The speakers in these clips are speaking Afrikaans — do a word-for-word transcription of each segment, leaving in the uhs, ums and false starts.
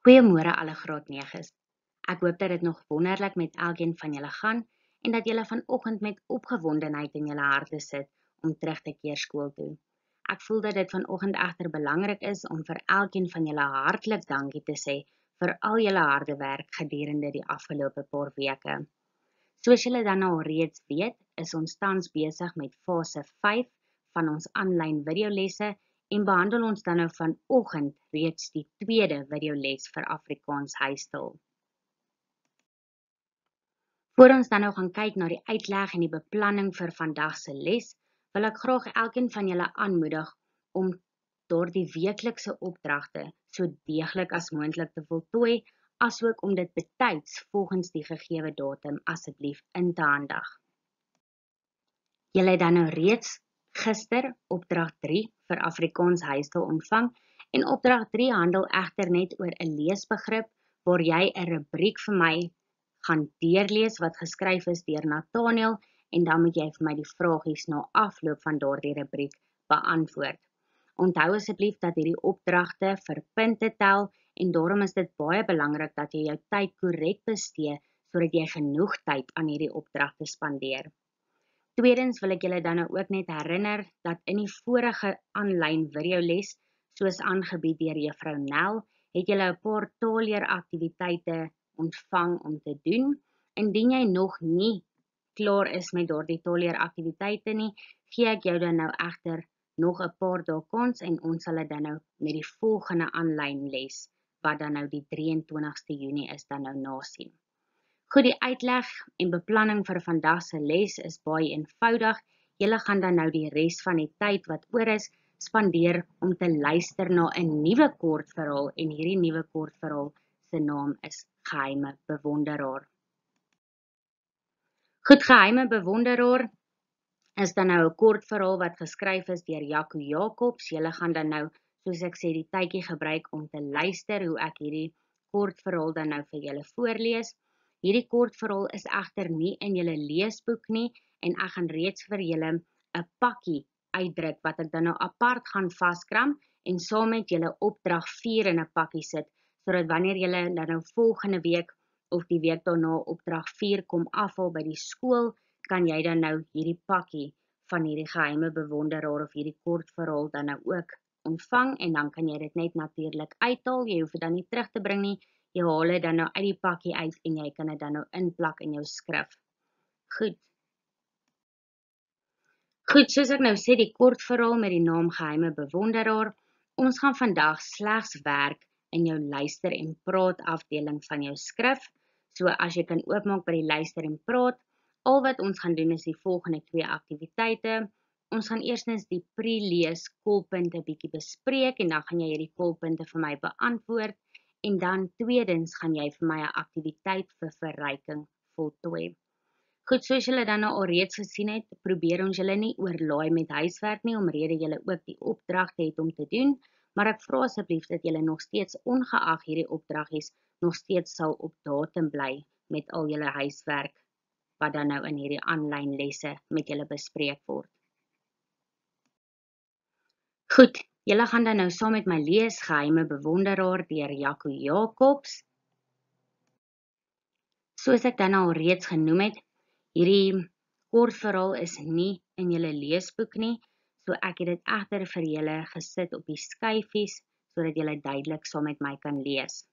Goeiemôre alle graad neges. Ek hoop dat dit nog wonderlik met elkeen van julle gaan en dat julle vanoggend met opgewondenheid in julle harte sit om terug te keer skool toe. Ek voel dat dit vanoggend egter belangrik is om vir elkeen van julle hartlik dankie te sê vir al julle harde werk gedurende die afgelope paar weke. Soos julle dan al reeds weet, is ons tans besig met fase vyf van ons aanlyn videolesse en behandel ons dan nou vanoggend reeds die tweede videoles vir Afrikaans huistaal. Voor ons dan nou gaan kyk na die uitleg en die beplanning vir vandag se les, wil ek graag elkeen van julle aanmoedig om daardie weeklikse opdragte so deeglik as moontlik te voltooi, asook om dit betyds volgens die gegeewe datum asseblief in te handig. Julle het dan nou reeds gister opdrag drie vir Afrikaans huistaal ontvang en opdrag drie handel egter net oor 'n leesbegrip waar jy 'n rubriek vir my gaan deurlees wat geskryf is deur Nathaniel en dan moet jy vir my die vragies na afloop van daardie rubriek beantwoord. Onthou asseblief dat hierdie opdragte vir punte tel en daarom is dit baie belangrik dat jy jou tyd korrek bestee sodat jy genoeg tyd aan hierdie opdragte spandeer. Tweedens wil ek julle dan nou ook net herinner dat in die vorige aanlyn videoles, soos aangebied deur juffrou Nel, het julle 'n paar taalleeraktiwiteite ontvang om te doen. Indien jy nog nie klaar is met daardie taalleeraktiwiteite nie, gee ek jou dan nou egter nog 'n paar dae kans en ons sal dit dan nou met die volgende aanlyn les, wat dan nou die drie en twintigste Junie is, dan nou nasien. Goed, die uitleg en beplanning vir vandag se les is baie eenvoudig. Julle gaan dan nou die res van die tyd wat oor is, spandeer om te luister na 'n nuwe kortverhaal en hierdie nuwe kortverhaal se naam is Geheime Bewonderaar. Goed, Geheime Bewonderaar is dan nou 'n kortverhaal wat geskryf is deur Jaco Jacobs. Julle gaan dan nou, soos ek sê, die tydjie gebruik om te luister hoe ek hierdie kortverhaal dan nou vir julle voorlees. Hierdie kortverhaal is egter nie in julle leesboek nie en ek gaan reeds vir julle 'n pakkie uitdruk wat ek dan nou apart gaan vaskram en saam met julle opdrag vier in 'n pakkie sit, sodat wanneer julle dan nou volgende week of die week daarna opdrag vier kom afhaal by die skool, kan jy dan nou hierdie pakkie van hierdie Geheime Bewonderaar of hierdie kortverhaal dan nou ook ontvang en dan kan jy dit net natuurlik uithaal. Jy hoef dit dan nie terug te bring nie. Jy haal dit dan nou uit die pakkie uit en jy kan dit dan nou inplak in jou skrif. Goed. Goed, soos ek nou sê, die kortverhaal met die naam Geheime Bewonderaar. Ons gaan vandag slegs werk in jou luister en praat afdeling van jou skrif. So as jy kan oopmaak by die luister en praat, al wat ons gaan doen is die volgende twee aktiwiteite. Ons gaan eerstens die pre-lees kolpunte bietjie bespreek en dan gaan jy hierdie kolpunte vir my beantwoord. En dan tweedens gaan jy vir my 'n aktiwiteit vir verryking voltooi. Goed, soos julle dan nou al reeds gesien het, probeer ons julle nie oorlaai met huiswerk nie, omrede julle ook die opdragte het om te doen, maar ek vra asseblief dat julle nog steeds ongeag hierdie opdraggies nog steeds sal op datum bly met al julle huiswerk wat dan nou in hierdie aanlyn lesse met julle bespreek word. Goed. Julle gaan dan nou saam met my lees Geheime Bewonderaar deur Jaco Jacobs. Soos ek dan al reeds genoem het, hierdie kortverhaal is nie in julle leesboek nie, so ek het dit egter vir julle gesit op die skyfies, sodat julle duidelik saam met my kan lees.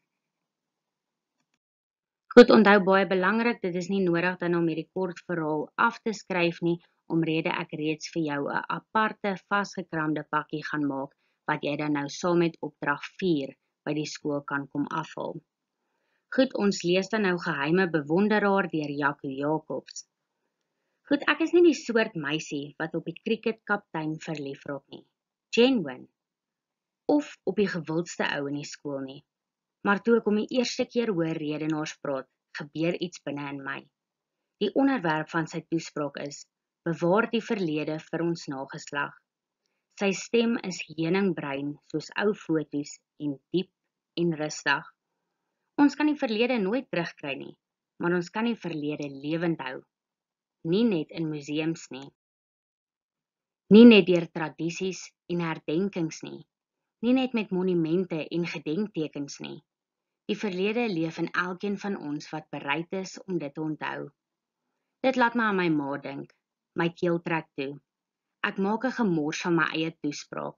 Goed, onthou baie belangrik, dit is nie nodig dan om hierdie kortverhaal af te skryf nie, omrede ek reeds vir jou 'n aparte vasgekramde pakkie gaan maak, wat jy dan nou saam met opdrag vier by die skool kan kom afhaal. Goed, ons lees dan nou Geheime Bewonderaar deur Jaco Jacobs. Goed, ek is nie die soort meisie wat op die cricketkaptein verlief raak nie. Genuine. Of op die gewildste ou in die skool nie. Maar toe ek om die eerste keer hoor redenaars praat, gebeur iets binne in my. Die onderwerp van sy toespraak is: bewaar die verlede vir ons nageslag. Sy stem is heuningbruin soos ou foto's en diep en rustig. Ons kan die verlede nooit terugkry nie, maar ons kan die verlede lewend hou. Nie net in museums nie. Nie net deur tradisies en herdenkings nie. Nie net met monumente en gedenktekens nie. Die verlede leef in elkeen van ons wat bereid is om dit te onthou. Dit laat my aan my ma dink. My keel trek toe. Ek maak 'n gemors van my eie toespraak.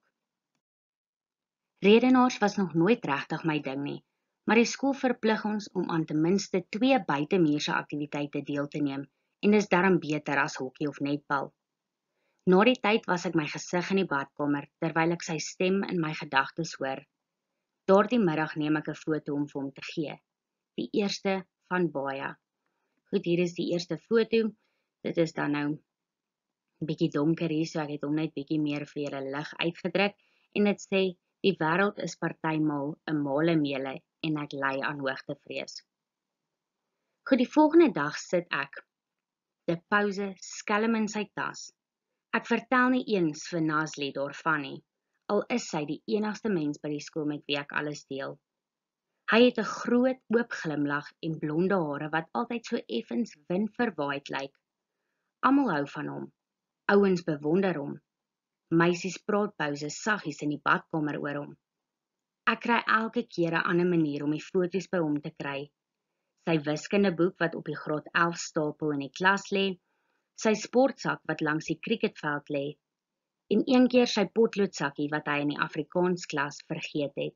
Redenaars was nog nooit regtig my ding nie, maar die skool verplig ons om aan ten minste twee buitemuurse aktiwiteite deel te neem, en dis darm beter as hokkie of netbal. Na die tyd was ek my gesig in die badkamer, terwyl ek sy stem in my gedagtes hoor. Daardie middag neem ek 'n foto om vir hom te gee. Die eerste van baie. Goed, hier is die eerste foto. Dit is dan nou bietjie donker hier, so ek het hom net bietjie meer vir julle lig uitgedruk, en dit sê, die wêreld is partymal 'n male meele, en ek ly aan hoogtevrees. Goed, die volgende dag sit ek, die pouse skelm in sy tas. Ek vertel nie eens vir Nasli daarvan nie, al is sy die enigste mens by die skool met wie ek alles deel. Hy het 'n groot oop glimlag en blonde hare wat altyd so effens windverwaaid lyk. Almal hou van hom. Ouens bewonder hom. Meisies praat pouse saggies in die badkamer oor hom. Ek kry elke keer 'n ander manier om die foto's by hom te kry. Sy wiskundeboek wat op die graad elf stapel in die klas lê, sy sportsak wat langs die cricketveld lê, en een keer sy potloodsakkie wat hy in die Afrikaans klas vergeet het.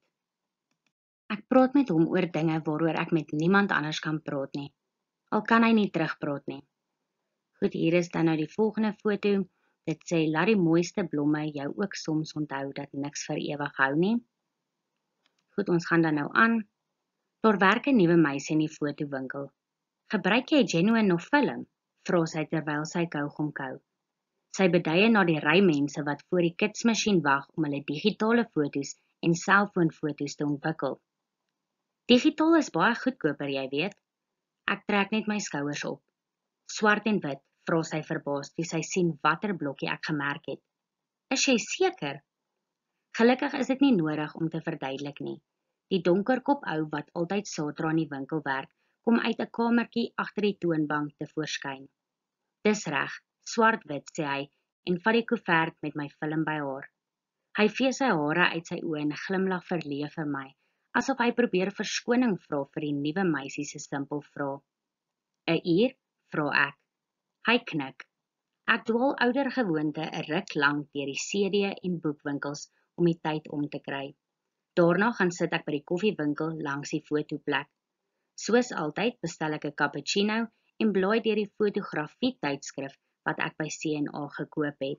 Ek praat met hom oor dinge waaroor ek met niemand anders kan praat nie, al kan hy nie terugpraat nie. Goed, hier is dan nou die volgende foto. Dit sê, laat die mooiste blomme jou ook soms onthou dat niks vir ewig hou nie. Goed, ons gaan dan nou aan. Daar werk 'n nuwe meisie in die fotowinkel. Gebruik jy genuine of film? Vra sy terwyl sy kaugom kou. Sy beduie na die ry mense wat voor die kitsmasjien wag om hulle digitale foto's en selfoonfoto's te ontwikkel. Digitaal is baie goedkoper, jy weet. Ek trek net my skouers op. Swart en wit, vra sy verbaas toe sy sien watter blokkie ek gemerk het. Is jy seker? Gelukkig is dit nie nodig om te verduidelik nie. Die donkerkop ou wat altyd saterdag in die winkel werk, kom uit 'n kamertjie agter die toonbank te voorskyn. Dis reg, swart-wit, sê hy, en vat die koevert met my film by haar. Hy vee sy hare uit sy oë en glimlag verleë vir my, asof hy probeer verskoning vra vir die nuwe meisie se simpel vraag. 'n uur? Vra ek. Hy knik. Ek dwaal ouer gewoonte 'n ruk lank deur die C D en boekwinkels om die tyd om te kry. Daarna gaan sit ek by die koffiewinkel langs die fotoplek. Soos altyd bestel ek 'n cappuccino en blaai deur die fotografie tydskrif wat ek by C en A gekoop het.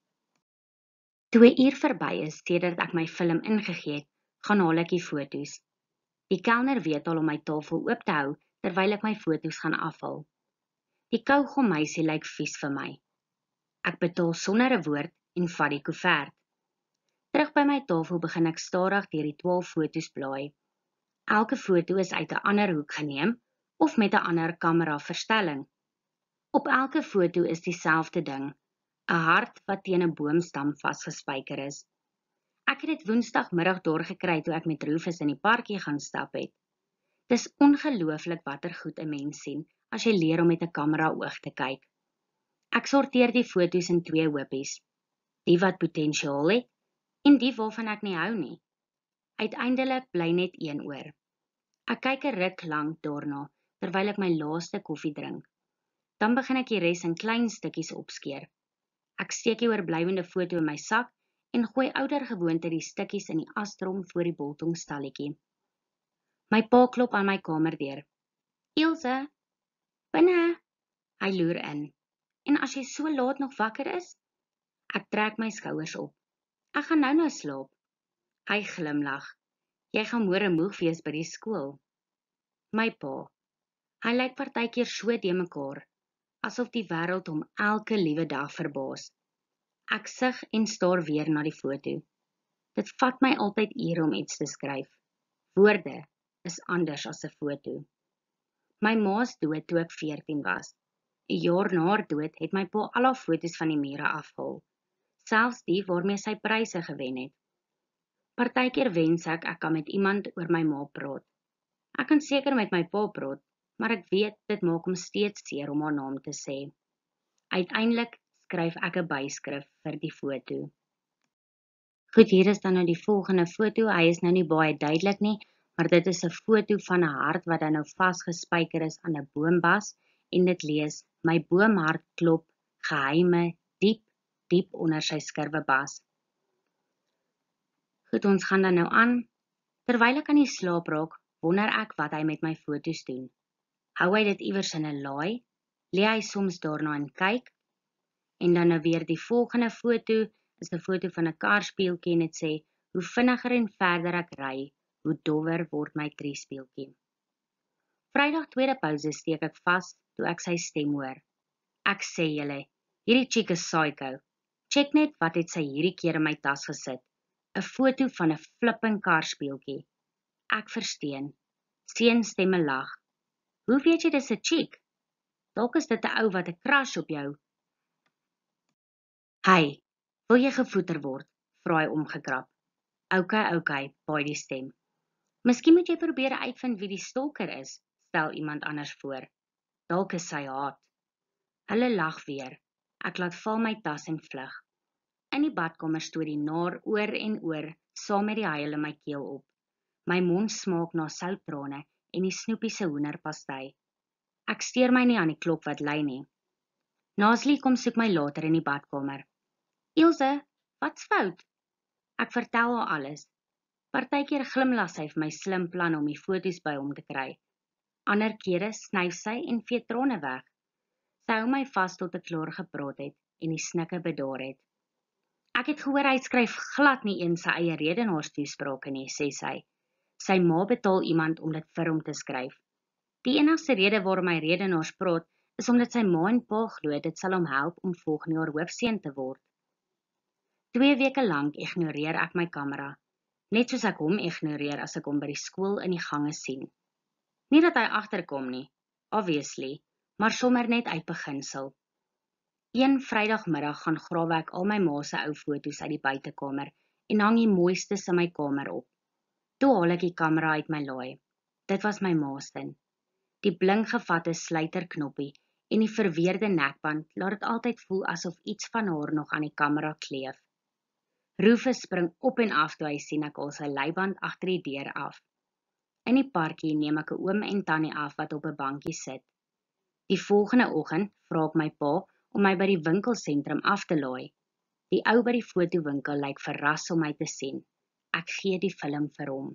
Toe 'n uur verby is sedert ek my film ingegee het, gaan haal ek die foto's. Die kelner weet al om my tafel oop te hou terwyl ek my foto's gaan afhaal. Die kaugom meisie lyk vies vir my. Ek betaal sonder 'n woord en vat die koevert. Terug by my tafel begin ek stadig deur die twaalf foto's blaai. Elke foto is uit 'n ander hoek geneem of met 'n ander kamera verstelling. Op elke foto is dieselfde ding, 'n hart wat teen 'n boomstam vasgespyker is. Ek het dit woensdagmiddag daar gekry toe ek met Rufus in die parkie gaan stap het. Dis ongelooflik watter goed 'n mens sien as jy leer om met 'n kamera oog te kyk. Ek sorteer die foto's in twee hoopies, die wat potensiaal het en die waarvan ek nie hou nie. Uiteindelik bly net een oor. Ek kyk 'n ruk lank daarna, terwyl ek my laaste koffie drink. Dan begin ek die res in klein stukkies opskeer. Ek steek die oorblywende foto in my sak en gooi ouer gewoonte die stukkies in die astrom voor die biltongstalletjie. My pa klop aan my kamerdeur. Ilse, binne. Hy loer in. En as jy so laat nog wakker is? Ek trek my skouers op. Ek gaan nou nou slaap. Hy glimlag. Jy gaan môre moeg wees by die skool. My pa. Hy lyk partykeer so de mekaar, asof die wêreld hom elke liewe dag verbaas. Ek sug en staar weer na die foto. Dit vat my altyd ure om iets te skryf. Woorde is anders as 'n foto. My ma's dood toe ek veertien was. 'n Jaar na haar dood het my pa al haar foto's van die mure afgehaal, selfs die waarmee sy pryse gewen het. Partykeer wens ek ek kan met iemand oor my ma praat. Ek kan seker met my pa praat, maar ek weet dit maak hom steeds seer om haar naam te sê. Uiteindelik skryf ek 'n byskrif vir die foto. Goed, hier is dan nou die volgende foto. Hy is nou nie baie duidelik nie, maar dit is 'n foto van 'n hart wat dan nou vasgespijker is aan 'n boombas en dit lees: My boomhart klop geheime diep, diep onder sy skurwebas. Goed, ons gaan dan nou aan. Terwyl ek aan die slaap raak, wonder ek wat hy met my foto's doen. Hou hy dit iewers in 'n laai, lê hy soms daarna en kyk, en dan nou weer die volgende foto is 'n foto van 'n karspieeltjie en dit sê, hoe vinniger en verder ek ry, hoe dowwer word my triespieeltjie. Vrydag tweede pouse steek ek vas toe ek sy stem hoor. Ek sê julle, hierdie chick is psycho. Check net wat het sy hierdie keer in my tas gesit. 'n Foto van 'n flipping karspieeltjie. Ek versteen. Seun stemme lag. Hoe weet jy dis 'n chick? Dalk is dit 'n ou wat 'n crush op jou. Hey, wil jy gevoeter word? Vra hy omgekrap. Okay, okay, paai die stem. Miskien moet jy probeer uitvind wie die stalker is, stel iemand anders voor. Dalk is sy haat. Hulle lag weer. Ek laat val my tas en vlug. In die badkamer stoot die naar oor en oor, saam met die huil in my keel op. My mond smaak na souttrane en die snoepie se hoenderpastei. Ek steur my nie aan die klok wat lui nie. Nasli kom soek my later in die badkamer. Ilse, wat's fout? Ek vertel haar alles. Partykeer glimlag sy vir my slim plan om die foto's by hom te kry. Ander kere snyf sy en vee trane weg. Sy hou my vas tot ek klaar gepraat het en die snikke bedaar het. Ek het gehoor hy skryf glad nie eens sy eie redenaarstoesprake nie, sê sy. Sy ma betaal iemand om dit vir hom te skryf. Die enigste rede waarom hy redenaars praat, is omdat sy ma en pa glo dit sal hom help om volgende jaar hoofseun te word. Twee weke lank ignoreer ek my kamera, net soos ek hom ignoreer as ek hom by die skool in die gange sien. Nie dat hy agterkom nie, obviously, maar sommer net uit beginsel. Een Vrydagmiddag gaan grawe ek al my ma se ou foto's uit die buitekamer en hang die mooistes in my kamer op. Toe haal ek die kamera uit my laai. Dit was my ma se. Die blinkgevatte sluiterknoppie en die verweerde nekband laat dit altyd voel asof iets van haar nog aan die kamera kleef. Rufus spring op en af toe hy sien ek al sy leiband agter die deur af. In die parkie neem ek 'n oom en tannie af wat op 'n bankie sit. Die volgende oggend vra ek my pa om my by die winkelsentrum af te laai. Die ou by die fotowinkel lyk verras om my te sien. Ek gee die film vir hom.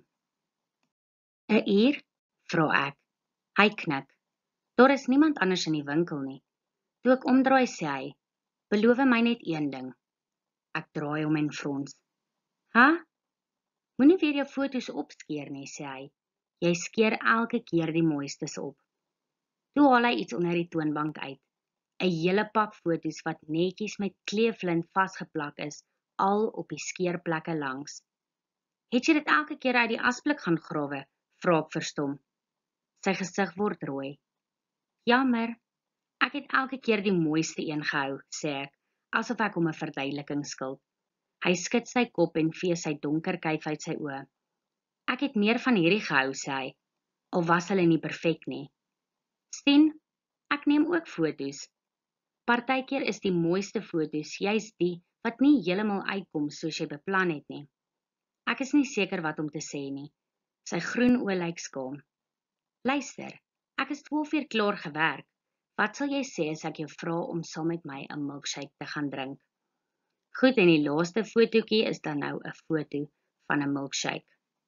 'n Uur? Vra ek. Hy knik. Daar is niemand anders in die winkel nie. Toe ek omdraai sê hy, beloof my net een ding. Ek draai om en frons. Ha? Moenie weer jou foto's opskeer nie, sê hy. Jy skeer elke keer die mooistes op. Toe haal hy iets onder die toonbank uit. 'n Hele pak foto's wat netjies met kleeflint vasgeplak is, al op die skeerplekke langs. Het jy dit elke keer uit die asblik gaan grawe? Vra ek verstom. Sy gesig word rooi. Jammer, ek het elke keer die mooiste een gehou, sê ek, asof ek hom 'n verduideliking skuld. Hy skud sy kop en vee sy donker kuif uit sy oë. Ek het meer van hierdie gehou, sê hy, al was hulle nie perfek nie. Sien, ek neem ook foto's. Partykeer is die mooiste foto's juist die wat nie heeltemal uitkom soos jy beplan het nie. Ek is nie seker wat om te sê nie. Sy groen oë lyk skaam. Luister, ek is twaalf uur klaar gewerk. Wat sal jy sê as ek jou vra om saam met my 'n milkshake te gaan drink? Goed, en die laaste fotootjie is dan nou 'n foto van 'n milkshake.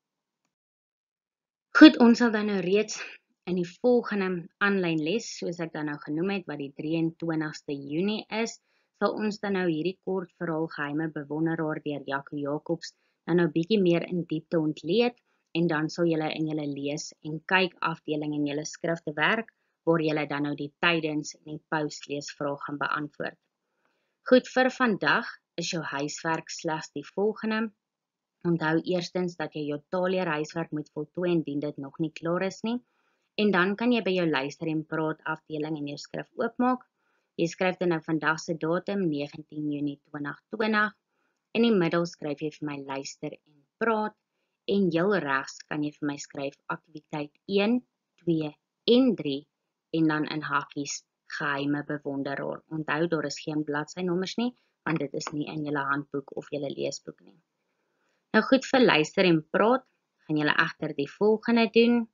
Goed, ons sal dan nou reeds in die volgende aanlyn les, soos ek dan nou genoem het, wat die drie en twintigste Junie is, sal ons dan nou hierdie kort verhaal Geheime Bewonderaar deur Jaco Jacobs dan nou bietjie meer in diepte ontleed, en dan sal julle in julle lees en kyk afdeling in julle skrifte werk, waar julle dan nou die tydens en die postleesvrae gaan beantwoord. Goed, vir vandag is jou huiswerk slegs die volgende. Onthou eerstens dat jy jou taalleer huiswerk moet voltooi indien dit nog nie klaar is nie. En dan kan jy by jou luister en praat afdeling in jou skrif oopmaak. Jy skryf dan nou vandag se datum negentien Junie twintig twintig. In die middel skryf jy vir my luister en praat. En heel regs kan jy vir my skryf aktiwiteit een, twee en drie en dan in hakkies Geheime Bewonderaar. Onthou daar is geen bladsynommers nie, want dit is nie in julle handboek of julle leesboek nie. Nou goed, vir luister en praat, gaan julle egter die volgende doen.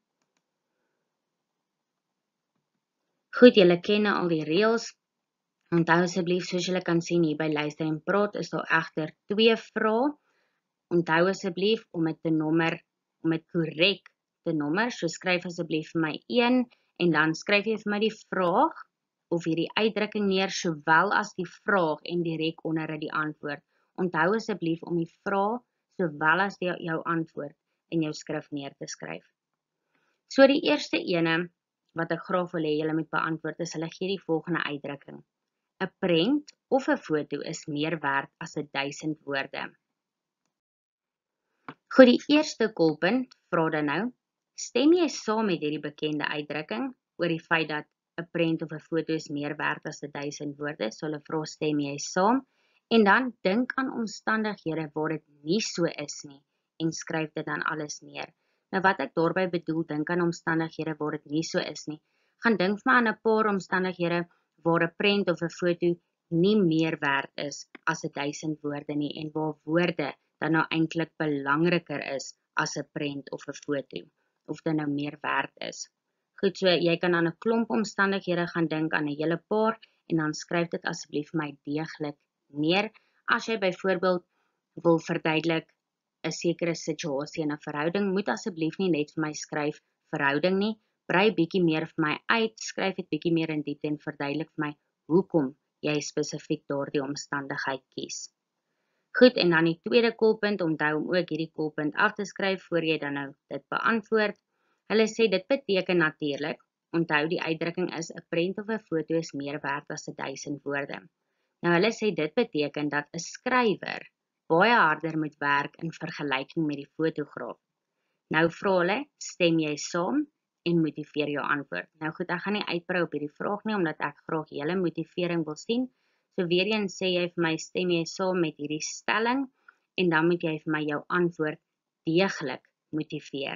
Goed, julle ken al die reëls. Onthou asseblief, soos julle kan sien hier by Luister en Praat, is daar egter twee vrae. Onthou asseblief om dit te nommer, om dit korrek te nommer. So skryf asseblief vir my een en dan skryf jy vir my die vraag of hierdie uitdrukking neer, sowel as die vraag en direk onder dit die antwoord. Onthou asseblief om die vraag sowel as die, jou antwoord in jou skrif neer te skryf. So die eerste ene wat ek graag wil hê julle moet beantwoord is, hulle gee die volgende uitdrukking. 'n Prent of 'n foto is meer werd as 'n duisend woorde. Goed, die eerste kolpunt vra dan nou, stem jy saam met hierdie bekende uitdrukking oor die feit dat 'n prent of 'n foto is meer werd as 'n duisend woorde? So hulle vra, stem jy saam? En dan dink aan omstandighede waar dit nie so is nie en skryf dit dan alles neer. Nou wat ek daarby bedoel, dink aan omstandighede waar dit nie so is nie. Gaan dink vir my aan 'n paar omstandighede waar 'n prent of 'n foto nie meer werd is as 'n duisend woorde nie en waar woorde dan nou eintlik belangriker is as 'n prent of 'n foto, of dit nou meer werd is. Goed, so jy kan aan 'n klomp omstandighede gaan dink, aan 'n hele paar, en dan skryf dit asseblief vir my deeglik neer. As jy byvoorbeeld wil verduidelik 'n sekere situasie in 'n verhouding, moet asseblief nie net vir my skryf verhouding nie, brei bietjie meer vir my uit, skryf dit bietjie meer in diepte en verduidelik vir my hoekom jy spesifiek daardie omstandigheid kies. Goed, en dan die tweede kolpunt, onthou om ook hierdie kolpunt af te skryf voor jy dan nou dit beantwoord. Hulle sê dit beteken natuurlik, onthou die uitdrukking is 'n prent of 'n foto is meer werd as 'n duisend woorde. Nou hulle sê dit beteken dat 'n skrywer baie harder moet werk in vergelyking met die fotograaf. Nou vra hulle, stem jy saam en motiveer jou antwoord. Nou goed, ek gaan nie uitbrei op hierdie vraag nie, omdat ek graag julle motivering wil sien. So weer eens sê jy vir my, stem jy saam met hierdie stelling, en dan moet jy vir my jou antwoord deeglik motiveer.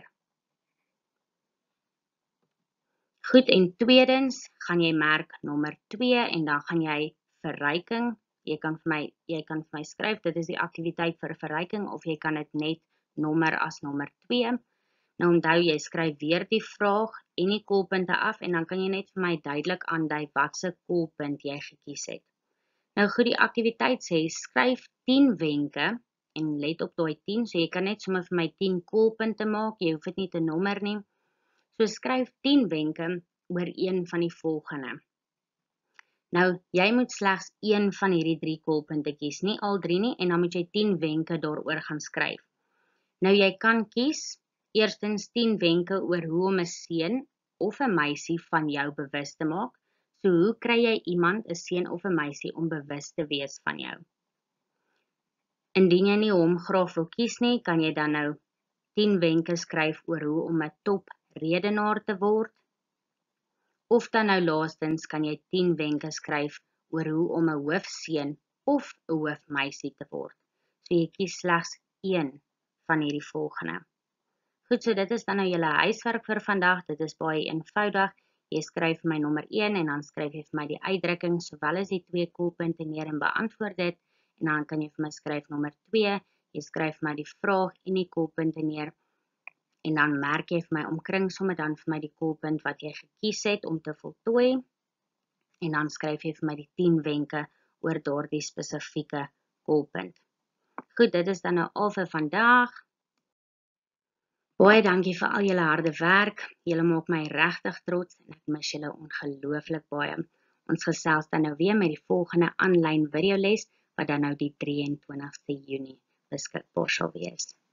Goed, en tweedens gaan jy merk nommer twee, en dan gaan jy verryking, jy kan vir my, jy kan vir my skryf, dit is die aktiwiteit vir verryking, of jy kan dit net nommer as nommer twee. Nou onthou, jy skryf weer die vraag en die kolpunte af, en dan kan jy net vir my duidelik aandui watse kolpunt jy gekies het. Nou goed, die aktiwiteit sê, skryf tien wenke, en let op daai tien, so jy kan net sommer vir my tien kolpunte maak, jy hoef dit nie te nommer nie. So skryf tien wenke oor een van die volgende. Nou, jy moet slegs een van hierdie drie kolpunte kies, nie al drie nie, en dan moet jy tien wenke daaroor gaan skryf. Nou, jy kan kies, eerstens tien wenke oor hoe om 'n seun of 'n meisie van jou bewus te maak. So, hoe kry jy iemand, 'n seun of 'n meisie, om bewus te wees van jou? Indien jy nie hom graag wil kies nie, kan jy dan nou tien wenke skryf oor hoe om 'n top redenaar te word. Of dan nou laastens kan jy tien wenke skryf oor hoe om 'n hoofseun of 'n hoofmeisie te word. So jy kies slegs een van hierdie volgende. Goed, so dit is dan nou julle huiswerk vir vandag. Dit is baie eenvoudig. Jy skryf vir my nommer een en dan skryf jy vir my die uitdrukking, sowel as die twee kolpunte neer en beantwoord dit. En dan kan jy vir my skryf nommer twee. Jy skryf vir my die vraag en die kolpunte neer. En dan merk jy vir my omkring sommer dan vir my die kolpunt wat jy gekies het om te voltooi. En dan skryf jy vir my die tien wenke oor daardie spesifieke kolpunt. Goed, dit is dan nou al vir vandag. Baie dankie vir al julle harde werk. Julle maak my regtig trots en ek mis julle ongelooflik baie. Ons gesels dan nou weer met die volgende aanlyn videoles wat dan nou die drieëntwintigste Junie beskikbaar sal wees.